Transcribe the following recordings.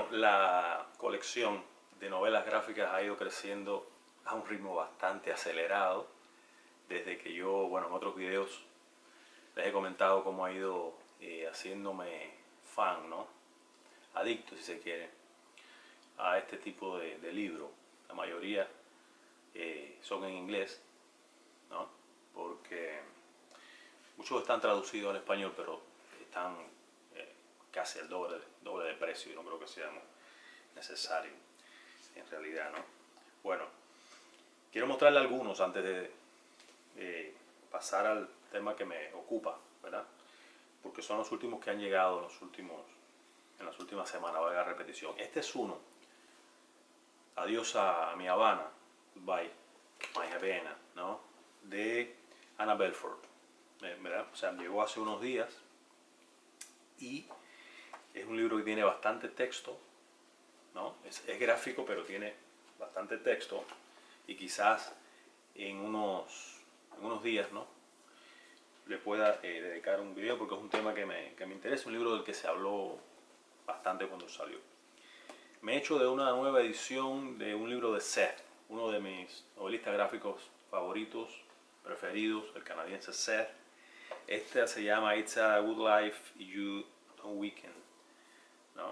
Bueno, la colección de novelas gráficas ha ido creciendo a un ritmo bastante acelerado desde que yo, bueno, en otros videos les he comentado cómo ha ido haciéndome fan, ¿no? Adicto, si se quiere, a este tipo de libro. La mayoría son en inglés, ¿no? Porque muchos están traducidos al español, pero están casi el doble de precio y no creo que sea necesario en realidad, ¿no? Bueno, quiero mostrarle algunos antes de pasar al tema que me ocupa, ¿verdad? Porque son los últimos que han llegado en las últimas semanas, valga la repetición. Este es uno, Adiós a mi Habana, Goodbye, My Havana, ¿no? De Anna Belford, ¿verdad? O sea, llegó hace unos días y es un libro que tiene bastante texto, ¿no? Es gráfico, pero tiene bastante texto y quizás en unos días, ¿no?, le pueda dedicar un video porque es un tema que me interesa, un libro del que se habló bastante cuando salió. Me he hecho de una nueva edición de un libro de Seth, uno de mis novelistas gráficos favoritos, preferidos, el canadiense Seth. Este se llama It's a Good Life You Don't Weaken, ¿no?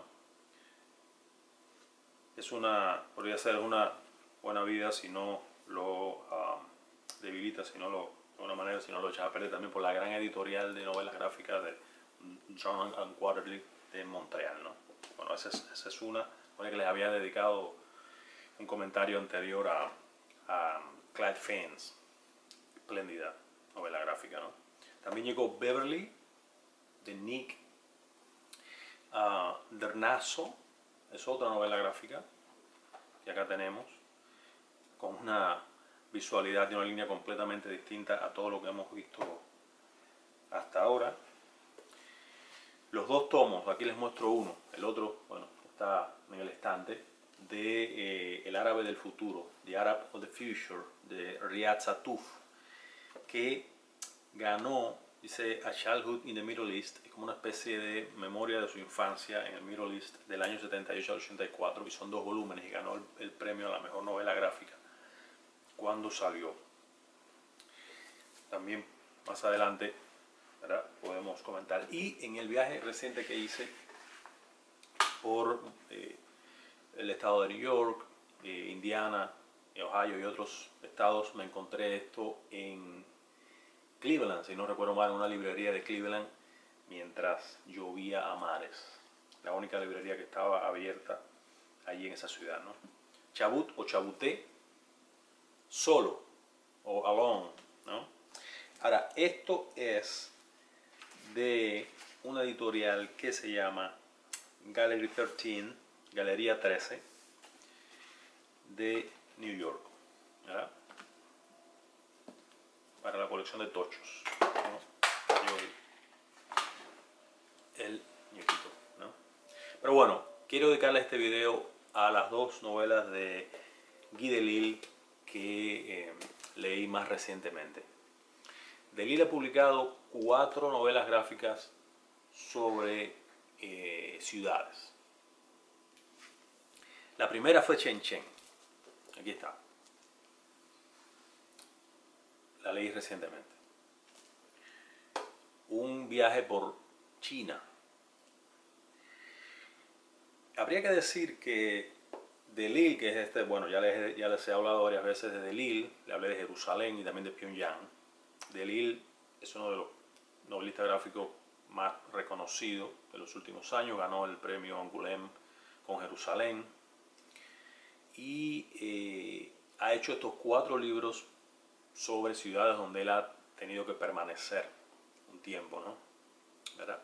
Podría ser una buena vida si no lo debilita, si no lo, de alguna manera, si no lo echas a perder, también por la gran editorial de novelas gráficas de John and Quarterly de Montreal, ¿no? Bueno, esa es una que les había dedicado un comentario anterior a Clyde Fans, espléndida novela gráfica, ¿no? También llegó Beverly de Nick Dernazo, es otra novela gráfica que acá tenemos, con una visualidad y una línea completamente distinta a todo lo que hemos visto hasta ahora. Los dos tomos, aquí les muestro uno, el otro, bueno, está en el estante, de El árabe del futuro, The Arab of the Future, de Riyad Sattouf, que ganó, dice, A Childhood in the Middle East, es como una especie de memoria de su infancia en el Middle East del año 78 al 84, y son 2 volúmenes, y ganó el premio a la mejor novela gráfica cuando salió. También más adelante, ¿verdad?, podemos comentar. Y en el viaje reciente que hice por el estado de New York, Indiana, Ohio y otros estados, me encontré esto en Cleveland, si no recuerdo mal, en una librería de Cleveland, mientras llovía a mares. La única librería que estaba abierta allí en esa ciudad, ¿no? Chabut o Chabuté, solo o alone, ¿no? Ahora, esto es de una editorial que se llama Gallery 13, Galería 13, de New York, ¿verdad?, para la colección de tochos, ¿no? El ñoquito, ¿no? Pero bueno, quiero dedicarle este video a las 2 novelas de Guy Delisle que leí más recientemente. Delisle ha publicado 4 novelas gráficas sobre ciudades. La primera fue Chen Chen. Aquí está. La leí recientemente. Un viaje por China. Habría que decir que Delisle, que es este, bueno, ya les he hablado varias veces de Delisle, le hablé de Jerusalén y también de Pyongyang. Delisle es uno de los novelistas gráficos más reconocidos de los últimos años, ganó el premio Angoulême con Jerusalén y ha hecho estos 4 libros sobre ciudades donde él ha tenido que permanecer un tiempo, ¿no?, ¿verdad?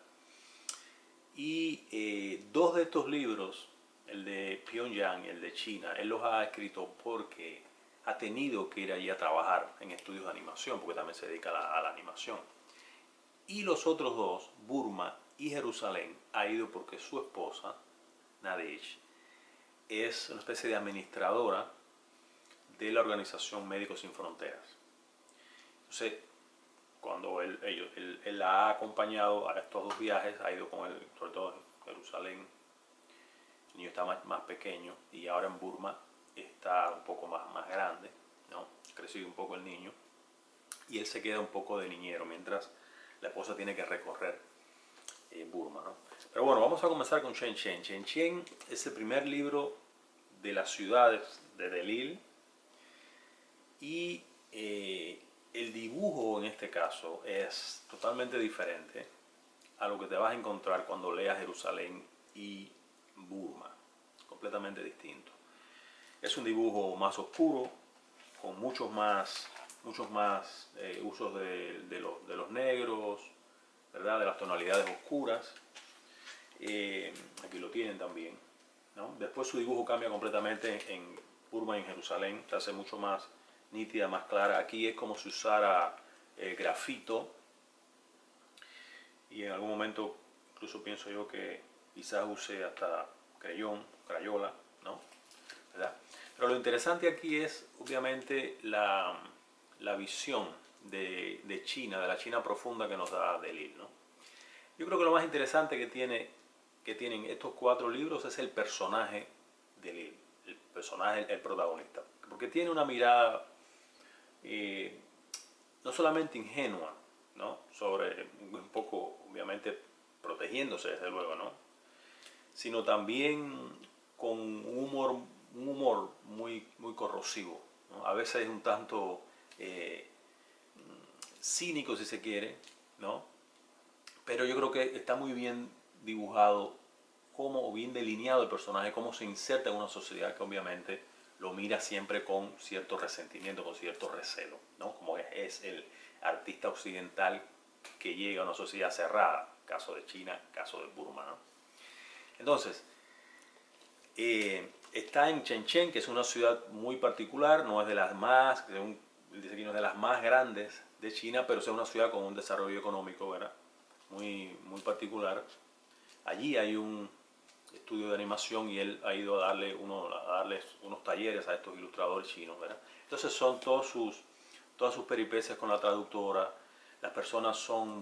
Y 2 de estos libros, el de Pyongyang y el de China, él los ha escrito porque ha tenido que ir allí a trabajar en estudios de animación, porque también se dedica a la animación. Y los otros 2, Burma y Jerusalén, ha ido porque su esposa, Nadege, es una especie de administradora de la organización Médicos Sin Fronteras. Entonces, cuando él la ha acompañado a estos 2 viajes, ha ido con él, sobre todo a Jerusalén, el niño está más pequeño, y ahora en Burma está un poco más grande, ¿no? Crecido un poco el niño, y él se queda un poco de niñero mientras la esposa tiene que recorrer Burma, ¿no? Pero bueno, vamos a comenzar con Chen Chen. Chen Chen es el primer libro de las ciudades de Delil, y el dibujo en este caso es totalmente diferente a lo que te vas a encontrar cuando leas Jerusalén y Burma. Completamente distinto. Es un dibujo más oscuro, con muchos más usos de los negros, ¿verdad? De las tonalidades oscuras. Aquí lo tienen también, ¿no? Después su dibujo cambia completamente en Burma y en Jerusalén, se hace mucho más nítida, más clara. Aquí es como si usara grafito, y en algún momento incluso pienso yo que quizás use hasta crayola, ¿no? ¿Verdad? Pero lo interesante aquí es obviamente la visión de China, de la China profunda que nos da Delil, ¿no? Yo creo que lo más interesante que tienen estos 4 libros es el personaje Delil, el personaje, el protagonista, porque tiene una mirada no solamente ingenua, ¿no? Sobre un poco, obviamente, protegiéndose desde luego, ¿no? Sino también con un humor muy corrosivo, ¿no? A veces un tanto cínico, si se quiere, ¿no? Pero yo creo que está muy bien dibujado, o bien delineado el personaje, cómo se inserta en una sociedad que obviamente lo mira siempre con cierto resentimiento, con cierto recelo, ¿no? Como es el artista occidental que llega a una sociedad cerrada, caso de China, caso de Burma, ¿no? Entonces, está en Shenzhen, que es una ciudad muy particular, no es de las más, según dice aquí, no es de las más grandes de China, pero es una ciudad con un desarrollo económico, ¿verdad? Muy particular. Allí hay un estudio de animación, y él ha ido a darles unos talleres a estos ilustradores chinos, ¿verdad? Entonces son todas sus peripecias con la traductora. Las personas son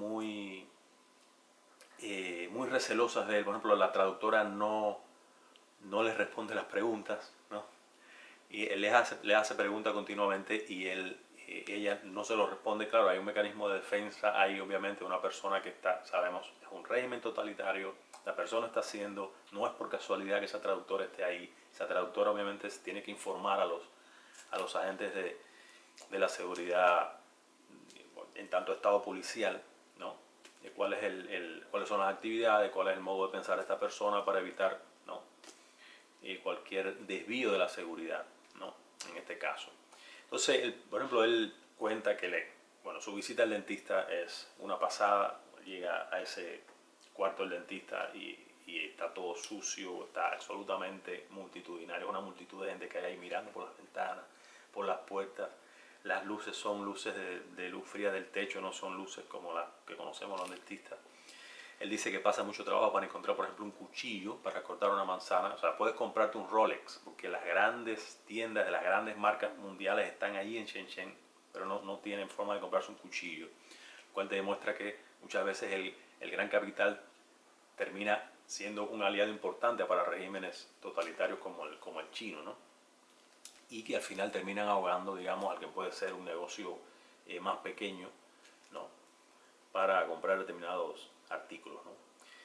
muy recelosas de él. Por ejemplo, la traductora no les responde las preguntas, ¿no? Y él le hace preguntas continuamente, y ella no se lo responde. Claro, hay un mecanismo de defensa. Hay obviamente una persona que está, sabemos, es un régimen totalitario. La persona está haciendo, no es por casualidad que esa traductora esté ahí. Esa traductora obviamente tiene que informar a los agentes de la seguridad, en tanto estado policial, ¿no? De cuáles son las actividades, cuál es el modo de pensar de esta persona, para evitar, ¿no? Cualquier desvío de la seguridad, ¿no? En este caso. Entonces, por ejemplo, él cuenta que su visita al dentista es una pasada. Llega a ese cuarto del dentista y está todo sucio, está absolutamente multitudinario, una multitud de gente que hay ahí mirando por las ventanas, por las puertas. Las luces son luces de luz fría del techo, no son luces como las que conocemos los dentistas. Él dice que pasa mucho trabajo para encontrar, por ejemplo, un cuchillo para cortar una manzana. O sea, puedes comprarte un Rolex, porque las grandes tiendas de las grandes marcas mundiales están allí en Shenzhen, pero no tienen forma de comprarse un cuchillo. Lo cual te demuestra que muchas veces el gran capital termina siendo un aliado importante para regímenes totalitarios como el chino, ¿no? Y que al final terminan ahogando, digamos, al que puede ser un negocio más pequeño, ¿no? Para comprar determinados artículos, ¿no?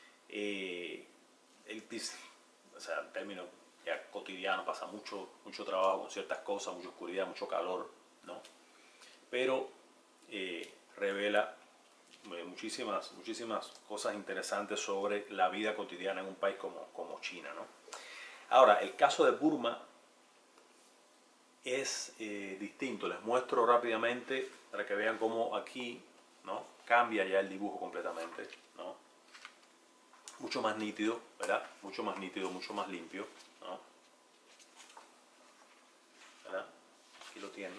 El, o sea, en términos ya cotidianos, pasa mucho trabajo con ciertas cosas, mucha oscuridad, mucho calor, ¿no? Pero revela muchísimas cosas interesantes sobre la vida cotidiana en un país como China, ¿no? Ahora, el caso de Burma es distinto. Les muestro rápidamente para que vean cómo aquí, ¿no? Cambia ya el dibujo completamente, ¿no? Mucho más nítido, ¿verdad? Mucho más nítido, mucho más limpio, ¿no? ¿Verdad? Aquí lo tienen.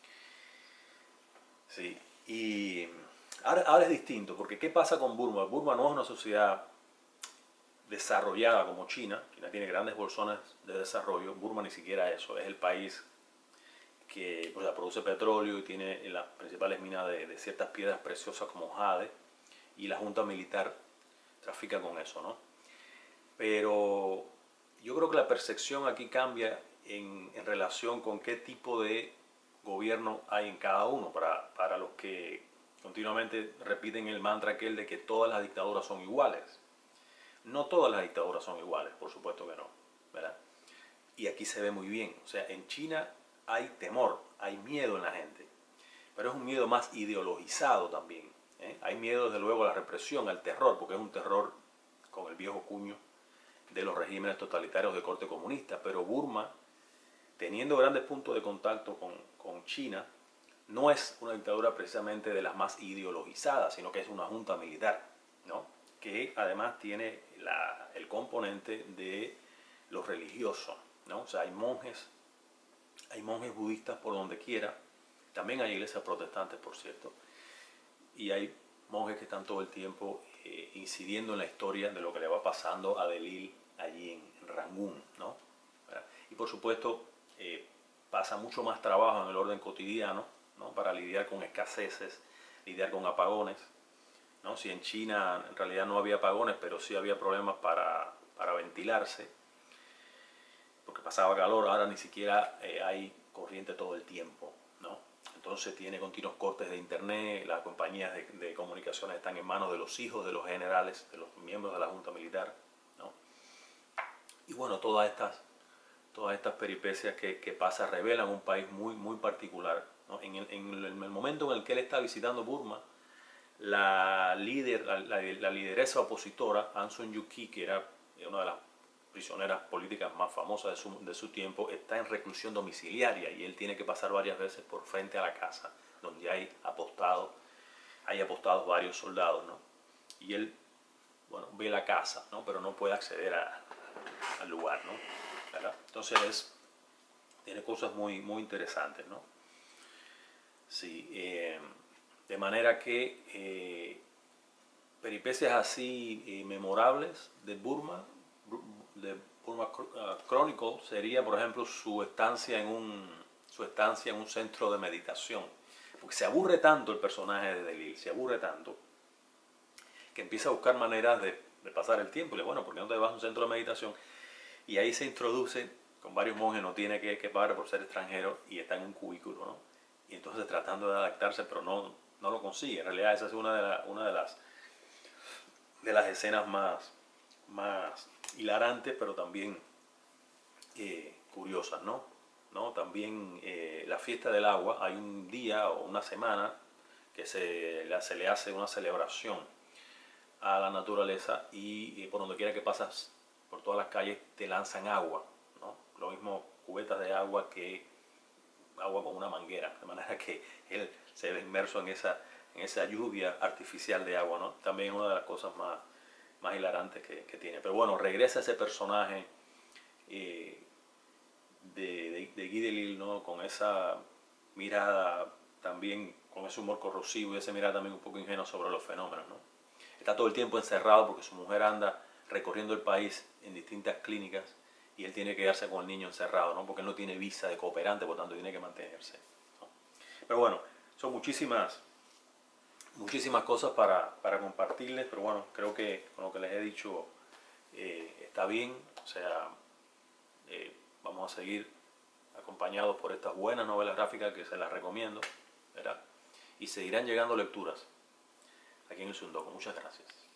Sí. Y ahora es distinto, porque ¿qué pasa con Burma? Burma no es una sociedad desarrollada como China. China tiene grandes bolsones de desarrollo. Burma ni siquiera eso. Es el país que, pues, produce petróleo y tiene las principales minas de ciertas piedras preciosas como jade, y la junta militar trafica con eso, ¿no? Pero yo creo que la percepción aquí cambia en relación con qué tipo de gobierno hay en cada uno. Para los que continuamente repiten el mantra aquel de que todas las dictaduras son iguales. No todas las dictaduras son iguales, por supuesto que no, ¿verdad? Y aquí se ve muy bien. O sea, en China hay temor, hay miedo en la gente, pero es un miedo más ideologizado también, ¿eh? Hay miedo, desde luego, a la represión, al terror, porque es un terror con el viejo cuño de los regímenes totalitarios de corte comunista. Pero Burma, teniendo grandes puntos de contacto con China, no es una dictadura precisamente de las más ideologizadas, sino que es una junta militar, ¿no? Que además tiene el componente de lo religioso, ¿no? O sea, hay monjes budistas por donde quiera, también hay iglesias protestantes, por cierto, y hay monjes que están todo el tiempo incidiendo en la historia de lo que le va pasando a Delil allí en Rangún, ¿no? ¿Verdad? Y por supuesto pasa mucho más trabajo en el orden cotidiano, ¿no? Para lidiar con escaseces, lidiar con apagones, ¿no? Si en China en realidad no había apagones, pero sí había problemas para ventilarse, porque pasaba calor, ahora ni siquiera hay corriente todo el tiempo, ¿no? Entonces tiene continuos cortes de internet, las compañías de comunicaciones están en manos de los hijos de los generales, de los miembros de la junta militar, ¿no? Y bueno, todas estas peripecias que pasa revelan un país muy, muy particular, ¿no? En el momento en el que él está visitando Burma, la lideresa opositora, Aung San Suu Kyi, que era una de las prisioneras políticas más famosas de su tiempo, está en reclusión domiciliaria y él tiene que pasar varias veces por frente a la casa donde hay apostados varios soldados, ¿no? Y él, bueno, ve la casa, ¿no? Pero no puede acceder al lugar, ¿no? ¿Verdad? Entonces tiene cosas muy, muy interesantes, ¿no? Sí, de manera que peripecias así memorables de Burma Chronicle sería, por ejemplo, su estancia en un centro de meditación. Porque se aburre tanto el personaje de Delil, se aburre tanto, que empieza a buscar maneras de pasar el tiempo. Y le dice, bueno, ¿por qué no te vas a un centro de meditación? Y ahí se introduce con varios monjes, no tiene que pagar por ser extranjero y está en un cubículo, ¿no? Y entonces tratando de adaptarse, pero no lo consigue. En realidad esa es una de las escenas más hilarantes, pero también curiosas, ¿no? También la fiesta del agua, hay un día o una semana que se le hace una celebración a la naturaleza y por donde quiera que pasas, por todas las calles, te lanzan agua, ¿no? Lo mismo cubetas de agua que agua con una manguera, de manera que él se ve inmerso en esa lluvia artificial de agua, ¿no? También una de las cosas más hilarantes que tiene. Pero bueno, regresa ese personaje de Guy Delisle, ¿no? Con esa mirada también, con ese humor corrosivo y esa mirada también un poco ingenua sobre los fenómenos, ¿no? Está todo el tiempo encerrado porque su mujer anda recorriendo el país en distintas clínicas y él tiene que quedarse con el niño encerrado, ¿no? Porque él no tiene visa de cooperante, por tanto tiene que mantenerse, ¿no? Pero bueno, son muchísimas cosas para compartirles, pero bueno, creo que con lo que les he dicho está bien. O sea, vamos a seguir acompañados por estas buenas novelas gráficas que se las recomiendo, ¿verdad? Y seguirán llegando lecturas aquí en el Sundoku. Muchas gracias.